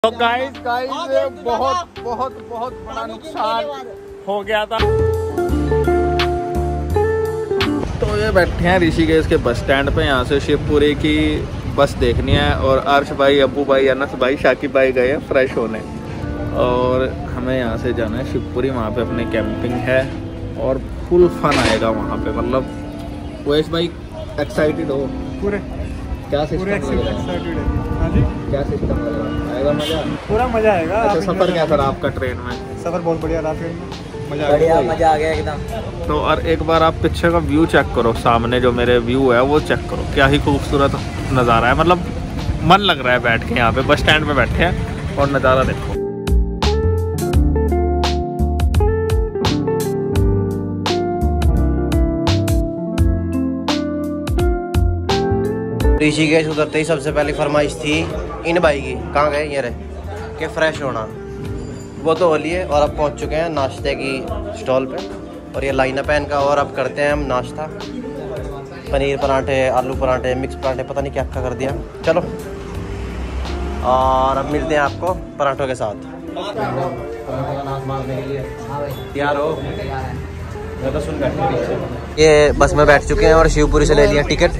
तो गाइस बहुत बहुत बहुत बड़ा नुकसान हो गया था। तो ये बैठे हैं ऋषिकेश के बस स्टैंड पे। यहाँ से शिवपुरी की बस देखनी है और अर्श भाई, अब्बू भाई, अनस भाई, शाकिब भाई गए हैं फ्रेश होने और हमें यहाँ से जाना है शिवपुरी। वहाँ पे अपनी कैंपिंग है और फुल फन आएगा वहाँ पे। मतलब वैश भाई एक्साइटेड हो पूरे? क्या सिस्टम लग रहा है? हाँ जी, क्या सिस्टम लग रहा है? आएगा मजा? पूरा मजा आएगा। अच्छा, सफर कैसा रहा आपका ट्रेन में? सफर बहुत बढ़िया रहा, ट्रेन में मजा आ गया एकदम। तो और एक बार आप पीछे का व्यू चेक करो, सामने जो मेरे व्यू है वो चेक करो, क्या ही खूबसूरत नज़ारा है। मतलब मन लग रहा है बैठ के। यहाँ पे बस स्टैंड पे बैठे हैं और नज़ारा देखो। ऋषिकेश उतरते ही सबसे पहली फरमाइश थी इन भाई की, कहाँ गए ये रहे, कि फ्रेश होना। वो तो हो लिए और अब पहुंच चुके हैं नाश्ते की स्टॉल पे और ये लाइन अप है इनका। और अब करते हैं हम नाश्ता। पनीर पराठे, आलू पराठे, मिक्स पराठे, पता नहीं क्या क्या कर दिया। चलो और अब मिलते हैं आपको पराठों के साथ। तैयार हो? मैं तो सुन बैठे। ये बस में बैठ चुके हैं और शिवपुरी से ले लिया टिकट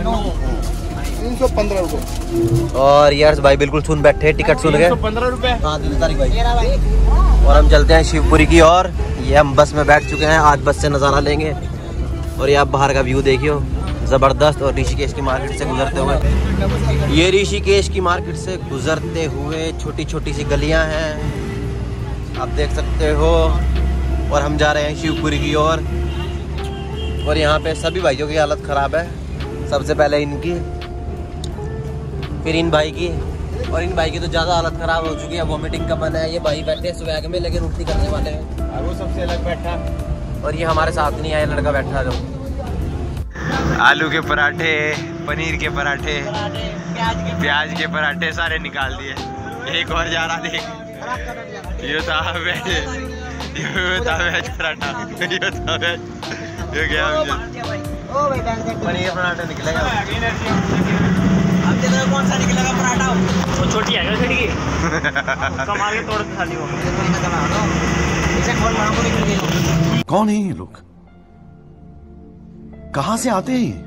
315 रुपये। और यर्स भाई बिल्कुल सुन बैठे, टिकट सुन गए 315 रुपये। हाँ, 3 तारीख भाई। और हम चलते हैं शिवपुरी की और ये हम बस में बैठ चुके हैं। आज बस से नज़ारा लेंगे और ये आप बाहर का व्यू देखियो, ज़बरदस्त। और ऋषिकेश की मार्केट से गुजरते हुए, ये ऋषिकेश की मार्केट से गुजरते हुए छोटी छोटी सी गलियां हैं, आप देख सकते हो। और हम जा रहे हैं शिवपुरी की ओर। और यहाँ पे सभी भाइयों की हालत ख़राब है। सबसे पहले इनकी, फिर इन भाई की, और इन भाई की तो ज़्यादा हालत ख़राब हो चुकी है, वॉमिटिंग का मन है। ये भाई बैठे हैं स्वैग में, लेकिन उल्टी करने वाले हैं और वो सबसे अलग बैठा। और ये हमारे साथ नहीं आया लड़का बैठा जो। आलू के पराठे, पनीर के पराठे, प्याज के पराठे सारे निकाल दिए। एक और जा रहा देख, ये था वेज, ये था वेज पराठा, ये था वेज, ये क्या पनीर पराठा निकलेगा। अब तेरा कौन सा निकलेगा पराठा? वो छोटी है क्या खिड़की? कमाल के तोड़ खाली हो। कौन है ये लोग? कहाँ से आते हैं?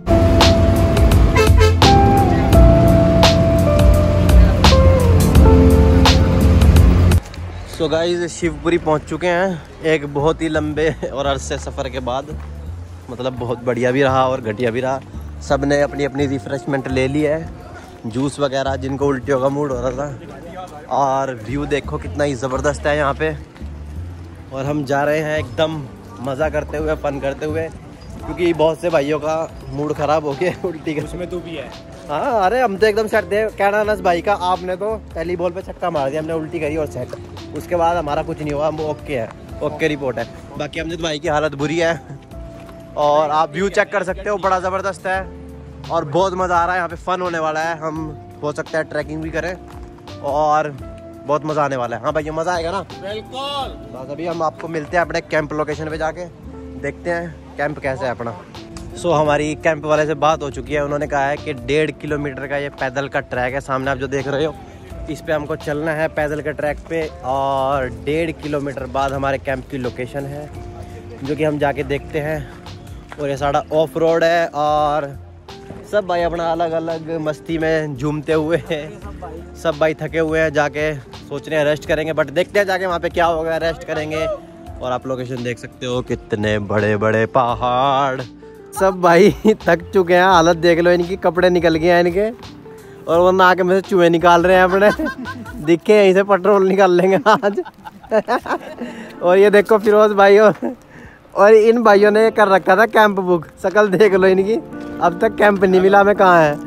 सो गाइस, शिवपुरी पहुंच चुके हैं एक बहुत ही लंबे और अरसे सफ़र के बाद। मतलब बहुत बढ़िया भी रहा और घटिया भी रहा। सब ने अपनी अपनी रिफ्रेशमेंट ले ली है, जूस वगैरह, जिनको उल्टियों का मूड हो रहा था। और व्यू देखो कितना ही ज़बरदस्त है यहाँ पे। और हम जा रहे हैं एकदम मज़ा करते हुए, फन करते हुए, क्योंकि बहुत से भाइयों का मूड ख़राब हो गया उल्टी कर। उसमें तू भी है? हाँ, अरे हम तो एकदम सेट थे। कहना अनस भाई का, आपने तो पहली बॉल पे छक्का मार दिया, हमने उल्टी करी और सेट। उसके बाद हमारा कुछ नहीं हुआ, हम ओके है, ओके रिपोर्ट है। बाकी अमजद भाई की हालत बुरी है। और आप व्यू चेक कर सकते हो, बड़ा ज़बरदस्त है और बहुत मज़ा आ रहा है। यहाँ पे फ़न होने वाला है। हम हो सकता है ट्रैकिंग भी करें और बहुत मज़ा आने वाला है। हाँ भाई, मज़ा आएगा ना? बिल्कुल। बस अभी हम आपको मिलते हैं अपने कैंप लोकेशन पे जाके, देखते हैं कैंप कैसे है अपना। सो हमारी कैंप वाले से बात हो चुकी है। उन्होंने कहा है कि 1.5 किलोमीटर का ये पैदल का ट्रैक है, सामने आप जो देख रहे हो, इस पे हमको चलना है पैदल के ट्रैक पे। और 1.5 किलोमीटर बाद हमारे कैंप की लोकेशन है, जो कि हम जाके देखते हैं। और ये सारा ऑफ रोड है और सब भाई अपना अलग अलग मस्ती में झूमते हुए हैं। सब भाई थके हुए हैं, जाके सोच रहे हैं रेस्ट करेंगे, बट देखते हैं जाके वहाँ पे क्या होगा। रेस्ट करेंगे। और आप लोकेशन देख सकते हो, कितने बड़े बड़े पहाड़। सब भाई थक चुके हैं, हालत देख लो इनकी, कपड़े निकल गए हैं इनके। और वो नाक में से चूहे निकाल रहे हैं अपने। दिखे यहीं से पेट्रोल निकाल लेंगे आज। और ये देखो फिरोज भाई और इन भाइयों ने कर रखा था कैंप बुक। शकल देख लो इनकी, अब तक कैंप नहीं मिला, हमें कहाँ है।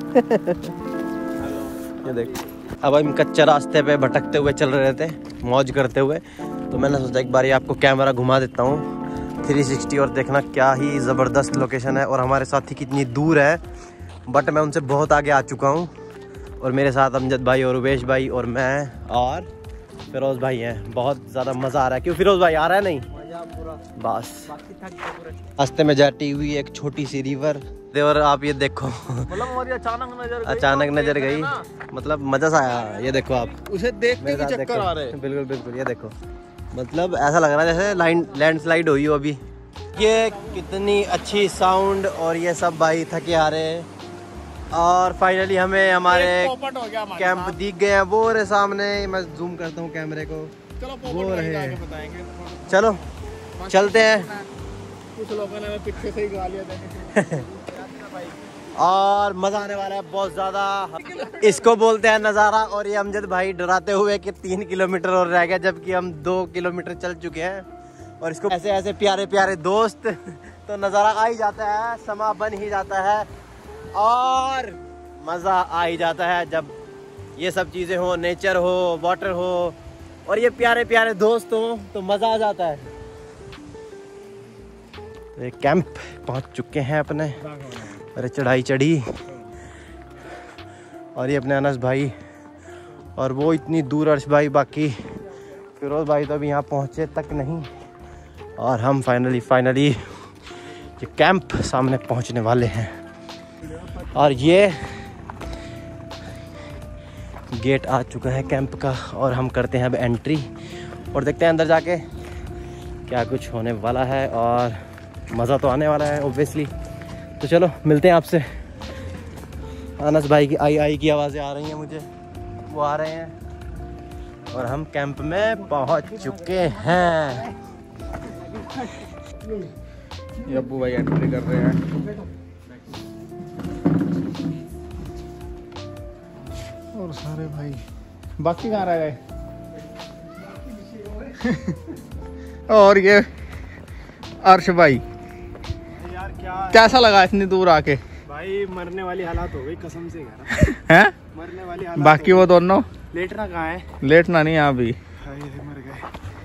ये देख, अब हम कच्चे रास्ते पे भटकते हुए चल रहे थे, मौज करते हुए। तो मैंने सोचा एक बार ये आपको कैमरा घुमा देता हूँ 360 और देखना क्या ही ज़बरदस्त लोकेशन है। और हमारे साथी कितनी दूर है, बट मैं उनसे बहुत आगे आ चुका हूँ। और मेरे साथ अमजद भाई और उवेश भाई और मैं और फिरोज़ भाई हैं। बहुत ज़्यादा मज़ा आ रहा है। क्यों फिरोज़ भाई, आ रहा है नहीं? बस रास्ते में जाती हुई एक छोटी सी रिवर और आप ये देखो मतलब हमारी अचानक नजर गई, मतलब मजा सा आया। ये देखो आप उसे देखने की चक्कर आ रहे हैं। बिल्कुल बिल्कुल, ये देखो मतलब ऐसा लग रहा है जैसे लैंडस्लाइड हुई हो अभी। ये कितनी अच्छी साउंड, और ये सब भाई थके आ रहे हैं। और फाइनली हमें हमारे कैंप दिख गए हैं, वो रहे सामने। मैं जूम करता हूँ कैमरे को, वो रहे। चलो चलते हैं। कुछ लोगों ने पीछे से ही गालियां देंगे और मजा आने वाला है बहुत ज्यादा। इसको बोलते हैं नजारा। और ये अमजद भाई डराते हुए कि 3 किलोमीटर और रह गया, जबकि हम 2 किलोमीटर चल चुके हैं। और इसको ऐसे ऐसे प्यारे प्यारे दोस्त तो नजारा आ ही जाता है, समा बन ही जाता है और मजा आ ही जाता है जब ये सब चीजें हो, नेचर हो, वाटर हो और ये प्यारे प्यारे दोस्त हो, तो मजा आ जाता है। तो ये कैंप पहुंच चुके हैं अपने। अरे चढ़ाई चढ़ी, और ये अपने अनस भाई, और वो इतनी दूर अर्श भाई, बाकी फिरोज भाई तो अभी यहाँ पहुँचे तक नहीं। और हम फाइनली ये कैंप सामने पहुँचने वाले हैं। और ये गेट आ चुका है कैंप का, और हम करते हैं अब एंट्री और देखते हैं अंदर जाके क्या कुछ होने वाला है। और मज़ा तो आने वाला है ऑब्वियसली। तो चलो मिलते हैं आपसे। अनस भाई की आई की आवाज़ें आ रही हैं मुझे, वो आ रहे हैं और हम कैंप में पहुंच चुके हैं। ये अब्बू भाई एंट्री कर रहे हैं और सारे भाई बाकी कहाँ रह गए। और ये अर्श भाई, यार कैसा लगा इतनी दूर आके? भाई मरने वाली हालत हो गई कसम से हैं? मरने वाली हालत। बाकी वो दोनों लेटना कहाँ है? लेटना नहीं यहाँ भी। मर गए।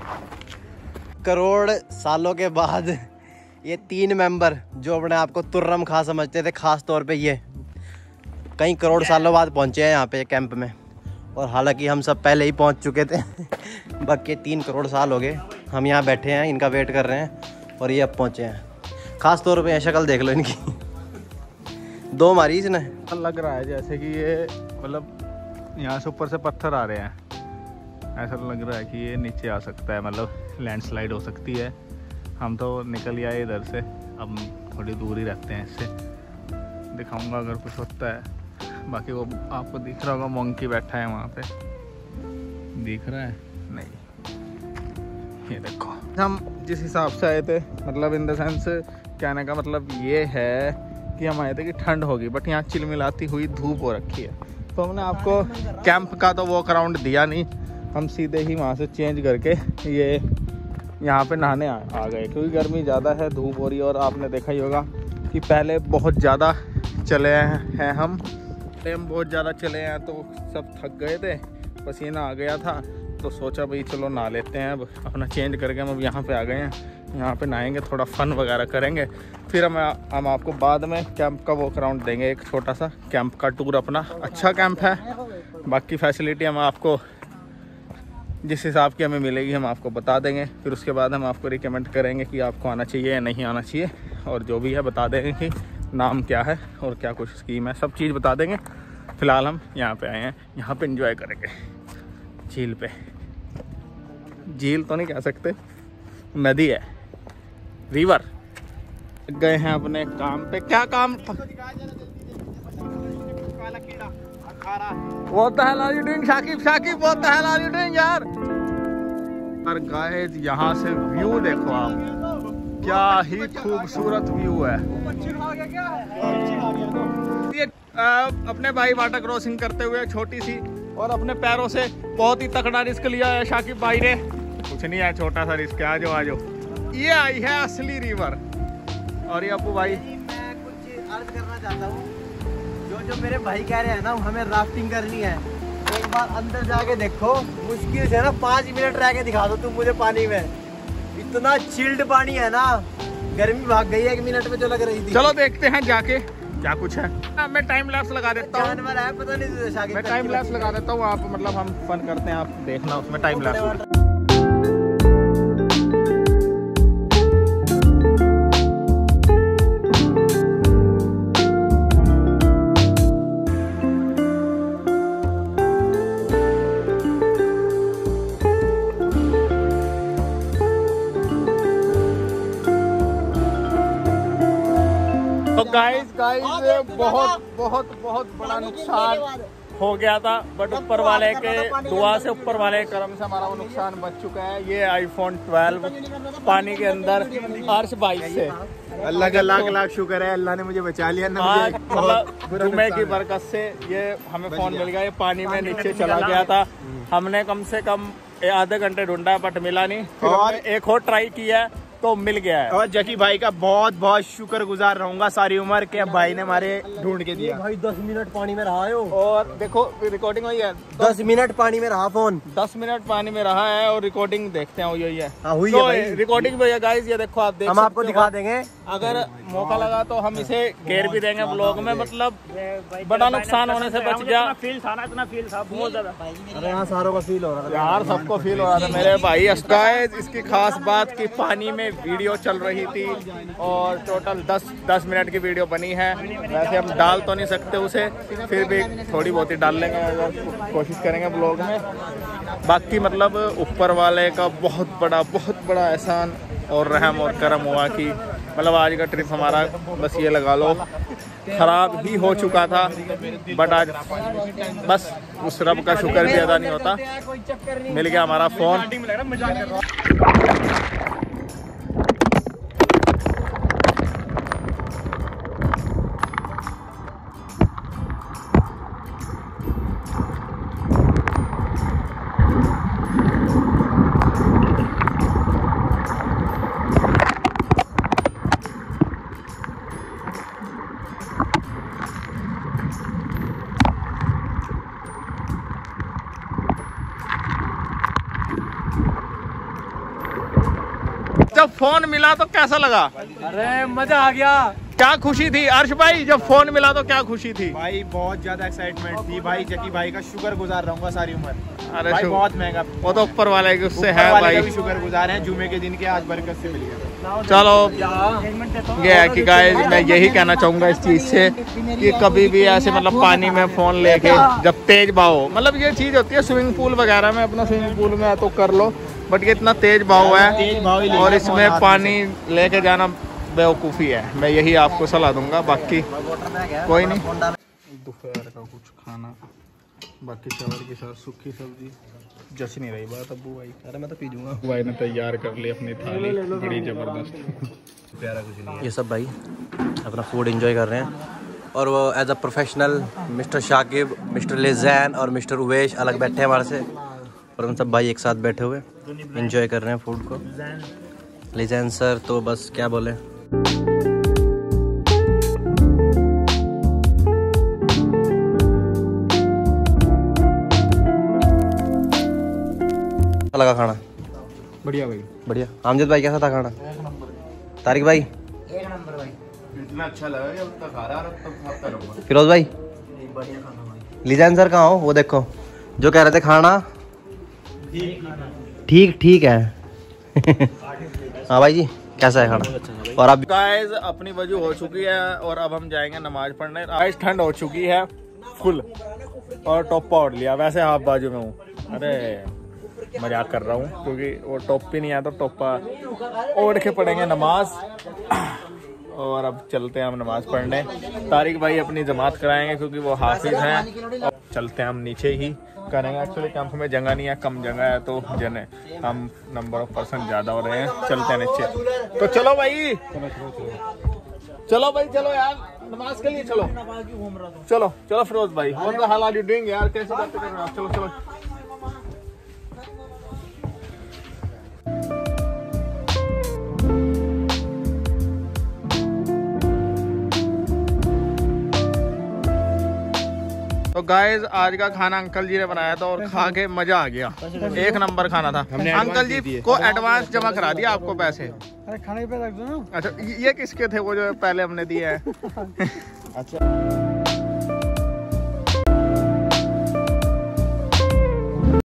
करोड़ सालों के बाद ये 3 मेंबर जो अपने आप को तुर्रम खा समझते थे, खास तौर पे ये कई करोड़ सालों बाद पहुंचे हैं यहाँ पे कैंप में। और हालांकि हम सब पहले ही पहुंच चुके थे बाकी 3 करोड़ साल हो गए हम यहाँ बैठे हैं, इनका वेट कर रहे हैं और ये अब पहुंचे हैं। खास तौर पे शक्ल देख लो इनकी 2 मारी इसने। लग रहा है जैसे कि ये मतलब यहाँ से ऊपर से पत्थर आ रहे हैं, ऐसा लग रहा है कि ये नीचे आ सकता है, मतलब लैंडस्लाइड हो सकती है। हम तो निकल ही आए इधर से, अब थोड़ी दूर ही रहते हैं इससे। दिखाऊंगा अगर कुछ होता है। बाकी वो आपको दिख रहा होगा मंकी बैठा है वहाँ पे, दिख रहा है? नहीं, ये देखो। हम जिस हिसाब से आए थे, मतलब इन द सेंस कहने का मतलब ये है कि हम आए थे कि ठंड होगी, बट यहाँ चिलमिलाती हुई धूप हो रखी है। तो हमने आपको कैंप का तो वॉक अराउंड दिया नहीं, हम सीधे ही वहाँ से चेंज करके ये यहाँ पे नहाने आ गए, क्योंकि गर्मी ज़्यादा है, धूप हो रही है। और आपने देखा ही होगा कि पहले बहुत ज़्यादा चले हैं हम बहुत ज़्यादा चले हैं, तो सब थक गए थे, पसीना आ गया था, तो सोचा भाई चलो नहा लेते हैं। अब अपना चेंज करके हम अब यहाँ पे आ गए हैं, यहाँ पे नहाएंगे, थोड़ा फन वगैरह करेंगे। फिर हम आपको बाद में कैंप का वॉक अराउंड देंगे, एक छोटा सा कैंप का टूर अपना। अच्छा कैंप है, बाकी फैसिलिटी हम आपको जिस हिसाब की हमें मिलेगी हम आपको बता देंगे। फिर उसके बाद हम आपको रिकमेंड करेंगे कि आपको आना चाहिए या नहीं आना चाहिए, और जो भी है बता देंगे कि नाम क्या है और क्या कुछ स्कीम है, सब चीज़ बता देंगे। फ़िलहाल हम यहाँ पे आए हैं, यहाँ पे एंजॉय करेंगे झील पे। झील तो नहीं कह सकते, नदी है, रिवर। गए हैं अपने काम पे। क्या काम? What the hell are you doing, Shakib? Shakib, what the hell are you doing यार? और गाइस यहाँ से व्यू देखो आप, क्या ही खूबसूरत व्यू है। ये अपने भाई वाटर क्रॉसिंग करते हुए छोटी सी, और अपने पैरों से बहुत ही तगड़ा रिस्क लिया है शाकिब भाई ने। कुछ नहीं है, छोटा सा रिस्क है। आ जाओ। ये आई है असली रिवर। और ये अब्बू भाई, मैं कुछ अर्ज करना चाहता हूँ। जो मेरे भाई कह रहे हैं ना हमें राफ्टिंग करनी है, एक बार अंदर जाके देखो, मुश्किल से ना 5 मिनट रह के दिखा दो तुम मुझे पानी में। इतना चिल्ड पानी है ना, गर्मी भाग गई है 1 मिनट में जो लग रही थी। चलो देखते हैं जाके क्या कुछ है। मैं टाइम लैप्स लगा देता हूँ, जानवर है पता नहीं। मैं टाइम लैप्स लगा देता हूँ, आप मतलब हम फन करते हैं, आप देखना उसमें टाइम लैप्स। गाइस बहुत बड़ा नुकसान हो गया था, बट ऊपर वाले के दुआ से, ऊपर वाले के करम से हमारा वो नुकसान बच चुका है। ये आईफोन 12 पानी के अंदर अर्श भाई से। अल्लाह का लाख शुक्र है, अल्लाह ने मुझे बचा लिया ना। आज मतलब जुमे की बरकत से ये हमें फोन मिल गया। ये पानी में नीचे चला गया था, हमने कम से कम आधे घंटे ढूंढा बट मिला नहीं, और एक और ट्राई किया तो मिल गया है। और जकी भाई का बहुत बहुत शुक्रगुजार रहूंगा सारी उम्र के, भाई ने हमारे ढूंढ के दिया। भाई 10 मिनट पानी में रहा है वो। और देखो रिकॉर्डिंग हुई है, 10 मिनट पानी में रहा फोन, 10 मिनट पानी में रहा है और रिकॉर्डिंग देखते हैं हुई है। हाँ, हुई तो है रिकॉर्डिंग भी है गाइस, ये देखो आप देख हम आपको दिखा देंगे। अगर मौका लगा तो हम इसे घेर भी देंगे ब्लॉग में। मतलब बड़ा नुकसान होने से बच गया। फील था ना, इतना फील था बहुत ज्यादा। अरे यहाँ सारों का फील हो रहा था यार, सबको फील हो रहा था मेरे भाई। गाइस इसकी खास बात कि पानी में वीडियो चल रही थी और टोटल 10 मिनट की वीडियो बनी है। वैसे हम डाल तो नहीं सकते उसे, फिर भी थोड़ी बहुत ही डाल लेंगे, अगर कोशिश करेंगे ब्लॉग में। बाकी मतलब ऊपर वाले का बहुत बड़ा एहसान और रहम और करम हुआ कि मतलब आज का ट्रिप हमारा बस ये लगा लो खराब ही हो चुका था, बट आज बस उस रब का शुक्र भी अदा नहीं होता, मिल गया हमारा फोन। जब फोन मिला तो कैसा लगा? अरे मजा आ गया। क्या खुशी थी अर्श भाई जब फोन मिला तो क्या खुशी थी? भाई बहुत ज्यादा एक्साइटमेंट थी भाई, जकी भाई का शुक्रगुजार रहूंगा सारी उम्र। अरे भाई बहुत महंगा, वो तो ऊपर वाले के उससे है वाले भाई। का भी शुक्रगुजार हैं, जुमे के दिन के आज बरकत से मिल गया। चलो ये है कि गाइस मैं यही कहना चाहूंगा इस चीज से कि कभी भी ऐसे मतलब पानी में फोन लेके जब तेज बहाव, मतलब ये चीज होती है स्विमिंग पूल वगैरह में, अपना स्विमिंग पूल में तो कर लो, बट ये इतना तेज बहाव है और इसमें पानी लेके जाना बेवकूफ़ी है। मैं यही आपको सलाह दूंगा, बाकी कोई नहीं। दोपहर का कुछ खाना, बाकी चावल के साथ सूखी सब्जी, जच नहीं रही बात अब्बू भाई। अरे मैं तो पी दूंगा। भाई ने तैयार कर ली अपनी थाली, बड़ी जबरदस्त। प्यारा कुछ नहीं। ये सब भाई अपना फूड एंजॉय कर रहे हैं और वो as a professional mister Shakib, mister लेजैन और मिस्टर उवेश अलग बैठे हैं हमारे से, और हम सब भाई एक साथ बैठे हुए एंजॉय कर रहे हैं फूड को। लेजैन सर तो बस क्या बोले। लगा खाना? बढ़िया भाई, बढ़िया। आमजद भाई कैसा था खाना? तारिक भाई? इतना अच्छा लगा कि अब तक खा रहा है, अब तक खाता रहूंगा। फिरोज भाई? लीजान सर कहाँ हो? वो देखो जो कह रहे थे खाना ठीक है। हाँ भाई जी कैसा है खाना? और अब गाइस अपनी वजह हो चुकी है और अब हम जाएंगे नमाज पढ़ने। गाइस ठंड हो चुकी है फुल और टोपा ओढ़ लिया, वैसे हाफ बाजू में हूँ। अरे मजाक कर रहा हूँ क्योंकि वो टोपी नहीं आया तो टोपा ओढ़ के पढ़ेंगे नमाज। और अब चलते हैं हम नमाज पढ़ने। तारिक भाई अपनी जमात कराएंगे क्योंकि वो हाफिज हैं। और चलते हैं हम नीचे ही करेंगे, एक्चुअली कैंप में जगह नहीं है, कम जगह है तो जने हम नंबर ऑफ पर्सन ज़्यादा हो रहे हैं। चलते हैं नीचे, तो चलो भाई चलो यार नमाज के लिए चलो चलो फिरोज भाई। What the hell are you doing यार, कैसे बातें कर रहे हो आप? चलो तो गाइस आज का खाना अंकल जी ने बनाया था और खा के मजा आ गया, एक नंबर खाना था। अंकल जी को एडवांस जमा करा दिया आपको पैसे? अरे खाने पे रख दो ना। अच्छा ये किसके थे वो जो पहले हमने दिए हैं? अच्छा